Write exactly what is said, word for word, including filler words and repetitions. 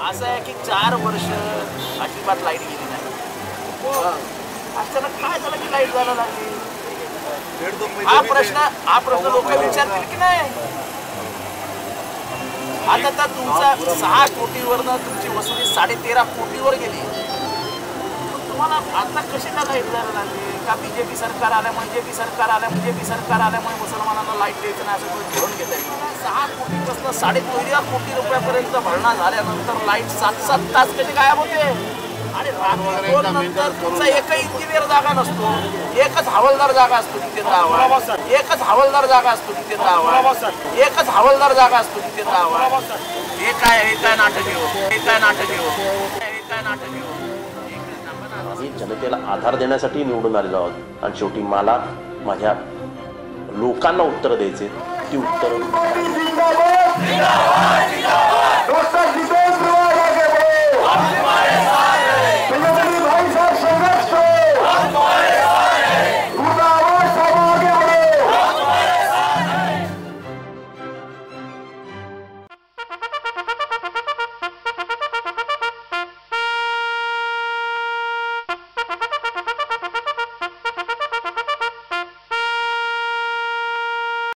असं आहे की चार वर्ष अजिबात लाईट गेली नाही. अचानक काय झालं की लाईट जायला लागली? हा प्रश्न हा प्रश्न लोक विचारतील की नाही? आता तर तुमचा सहा कोटीवरनं तुमची वसुली साडे तेरा कोटीवर गेली. तुम्हाला आता कशी का लाईट जायला लागली? का बीजेपी सरकार आल्यामुळे जेपी सरकार आल्यामुळे जेपी सरकार आल्यामुळे मुसलमानांना लाईट द्यायचं नाही असं तुम्ही घेऊन घेत आहे? सहा कोटीपासून साडे तेरा कोटी रुपयापर्यंत भरणा झाल्यानंतर लाईट सात सात तास कशी गायब होते? आणि रात्री दोन नंतर तुमचा एकही इंजिनियर जागा नसतो, एकच हवालदार जागा असतो तिथे राहावा, एकच हवालदार जागा असतो तिथे राहावा, एकच हवालदार जागा असतो तिथे राहावा. हे काय हे काय नाटक आहे? हे काय नाटक आहे? हे काय नाटक आहे? आम्ही जनतेला आधार देण्यासाठी निवडून आलेलो आहोत आणि शेवटी मला माझ्या लोकांना उत्तर द्यायचे. ती उत्तर